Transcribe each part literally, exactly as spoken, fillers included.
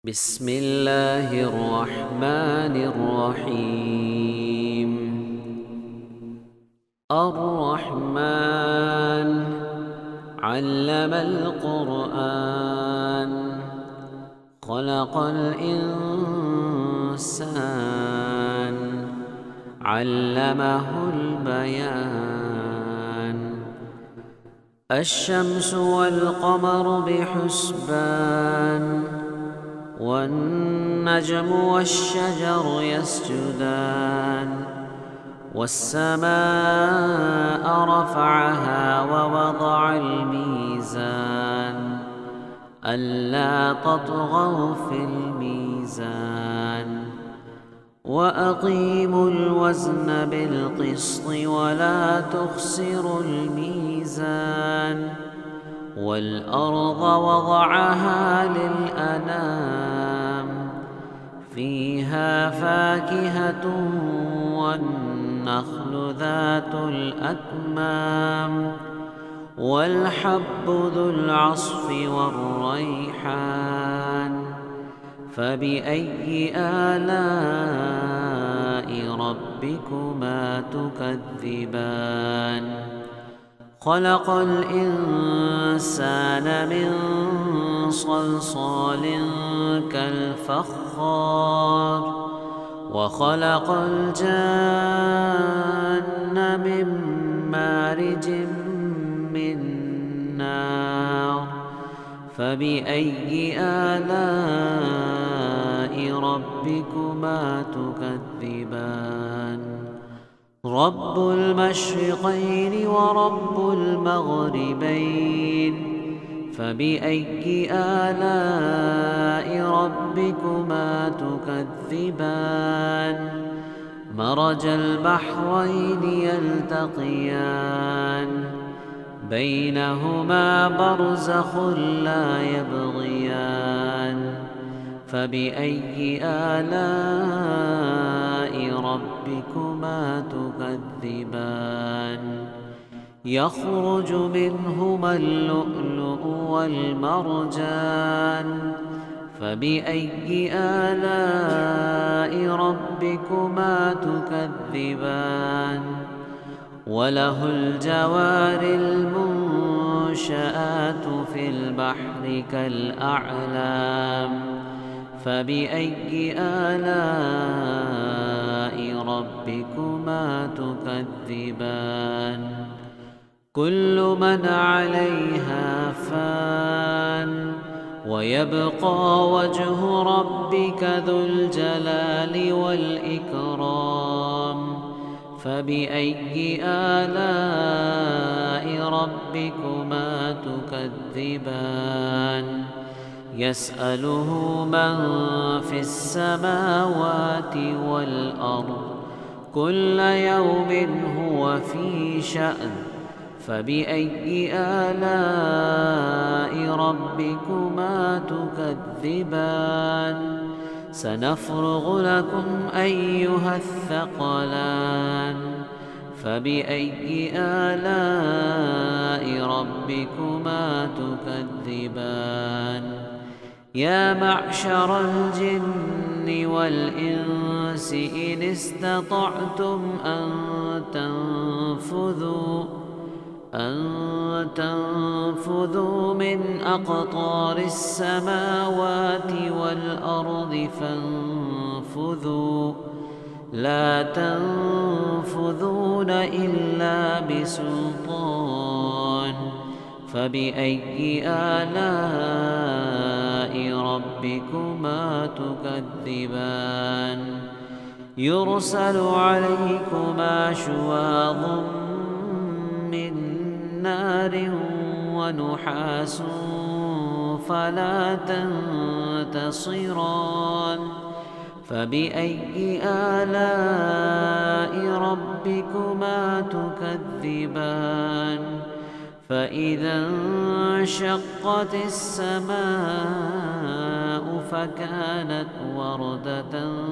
بسم الله الرحمن الرحيم. الرحمن علم القرآن خلق الإنسان علمه البيان. الشمس والقمر بحسبان والنجم والشجر يسجدان. والسماء رفعها ووضع الميزان ألا تطغوا في الميزان. وأقيموا الوزن بالقسط ولا تخسروا الميزان. والأرض وضعها للأنام فيها فاكهة والنخل ذات الأكمام والحب ذو العصف والريحان. فبأي آلاء ربكما تكذبان؟ خلق الإنسان من صلصال كالفخار وخلق الجان من مارج من نار. فبأي آلاء ربكما تكذبان؟ رب المشرقين ورب المغربين. فبأي آلاء ربكما تكذبان؟ مرج البحرين يلتقيان بينهما برزخ لا يبغيان. فبأي آلاء ربكما تكذبان؟ يخرج منهما اللؤلؤ والمرجان. فبأي آلاء ربكما تكذبان؟ وله الجوار المنشآت في البحر كالأعلام. فبأي آلاء ربكما تكذبان؟ كل من عليها فان ويبقى وجه ربك ذو الجلال والإكرام. فبأي آلاء ربكما تكذبان؟ يسأله من في السماوات والأرض كل يوم هو في شأن. فبأي آلاء ربكما تكذبان؟ سنفرغ لكم أيها الثقلان. فبأي آلاء ربكما تكذبان؟ يا معشر الجن والإنس إن استطعتم أن تنفذوا أن تنفذوا من أقطار السماوات والأرض فانفذوا لا تنفذون إلا بسلطان. فبأي آلاء ربكما تكذبان؟ يرسل عليكما شواظ من نار ونحاس فلا تنتصران. فبأي آلاء ربكما تكذبان؟ فإذا انشقت السماء فكانت وردة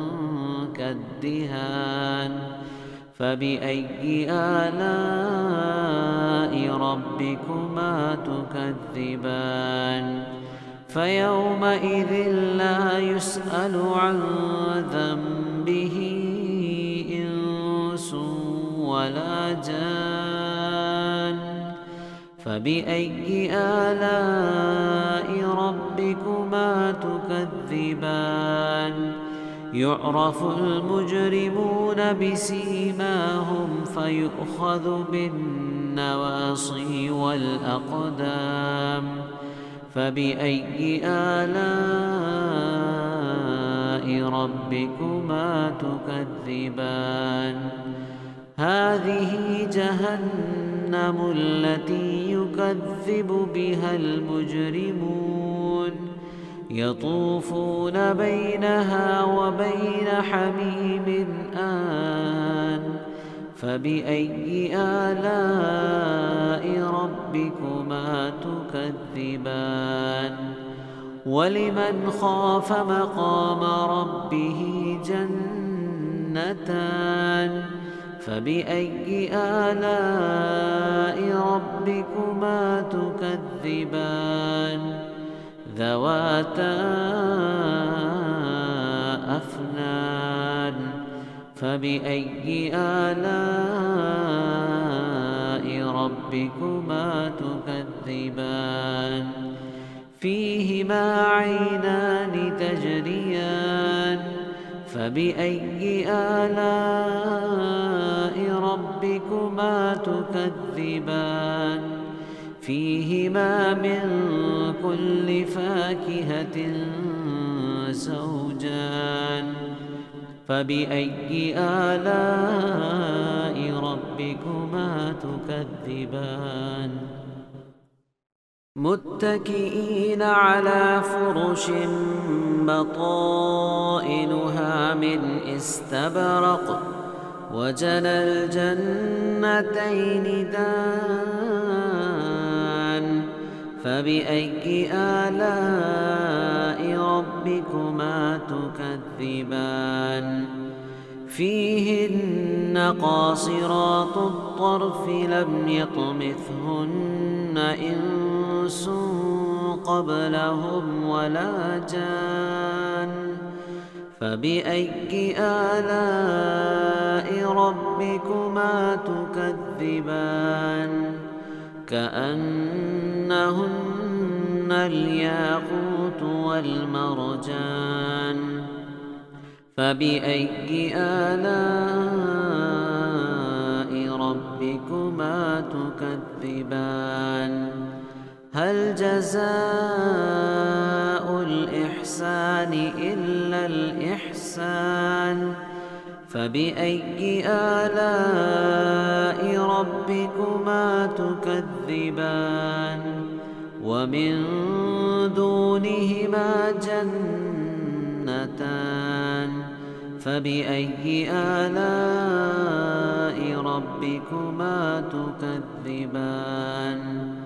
كالدهان. فبأي آلاء ربكما تكذبان؟ فيومئذ لا يسأل عن ذنبه إنس ولا جان فبأي آلاء ربكما تكذبان يعرف المجرمون بسيماهم فيؤخذ بالنواصي والأقدام فبأي آلاء ربكما تكذبان هذه جهنم التي يكذب بها المجرمون يطوفون بينها وبين حميم آن فبأي آلاء ربكما تكذبان ولمن خاف مقام ربه جنتان فبأي آلاء ربكما تكذبان ذواتا أفنان فبأي آلاء ربكما تكذبان فيهما عينان تجريان فبأي آلاء ربكما تكذبان فيهما من كل فاكهة زوجان فبأي آلاء ربكما تكذبان متكئين على فرش بطائنها من استبرق وجنى الجنتين دان فبأي آلاء ربكما تكذبان فيهن قاصرات الطرف لم يطمثهن إنس قبلهم ولا جان فبأي آلاء ربكما تكذبان كأنهن الياقوت والمرجان فبأي آلاء ربكما تكذبان هل جزاء الإحسان إلا الإحسان فبأي آلاء ربكما تكذبان ومن دونهما جنتان فبأي آلاء ربكما تكذبان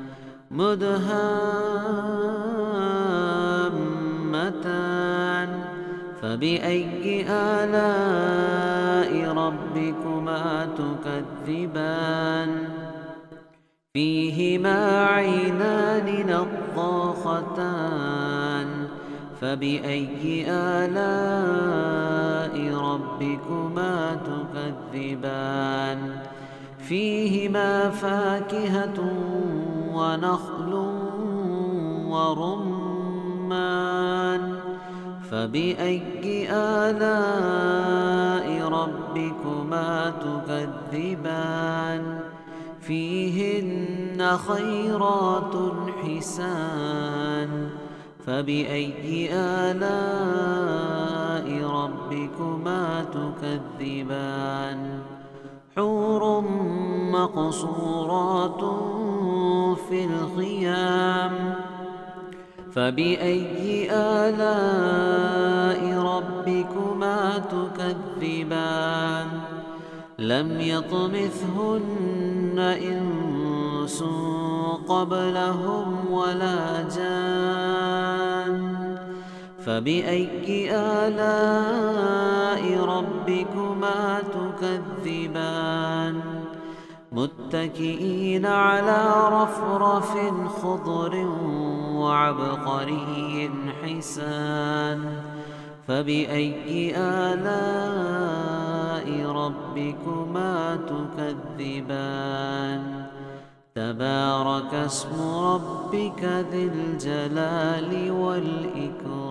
مدهامتان فبأي آلاء ربكما تكذبان فيهما عينان نضاختان فبأي آلاء ربكما تكذبان فيهما فاكهة ونخل ورمان فبأي آلاء ربكما تكذبان فيهن خيرات حسان فبأي آلاء ربكما تكذبان حور مقصورات في الخيام فبأي آلاء ربكما تكذبان لم يطمثهن إنس قبلهم ولا جان فبأي آلاء ربكما تكذبان متكئين على رفرف خضر وعبقري حسان فبأي آلاء ربكما تكذبان تبارك اسم ربك ذي الجلال والإكرام